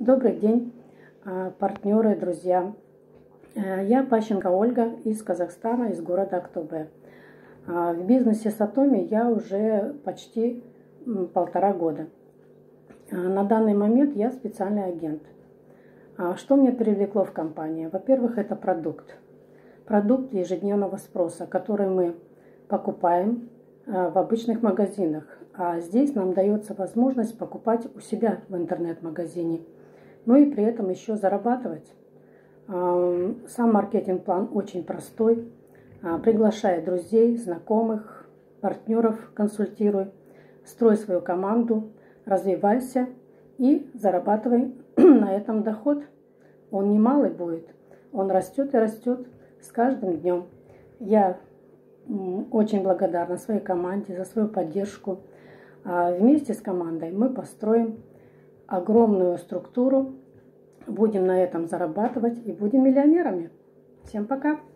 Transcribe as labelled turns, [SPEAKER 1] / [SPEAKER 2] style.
[SPEAKER 1] Добрый день, партнеры, друзья. Я Пащенко Ольга из Казахстана, из города Актобе. В бизнесе Сатоми я уже почти 1,5 года. На данный момент я специальный агент. Что меня привлекло в компании? Во-первых, это продукт. Продукт ежедневного спроса, который мы покупаем в обычных магазинах. А здесь нам дается возможность покупать у себя в интернет-магазине. Ну и при этом еще зарабатывать. Сам маркетинг-план очень простой. Приглашай друзей, знакомых, партнеров, консультируй. Строй свою команду, развивайся и зарабатывай на этом доход. Он немалый будет. Он растет и растет с каждым днем. Я очень благодарна своей команде за свою поддержку. Вместе с командой мы построим огромную структуру, будем на этом зарабатывать и будем миллионерами. Всем пока!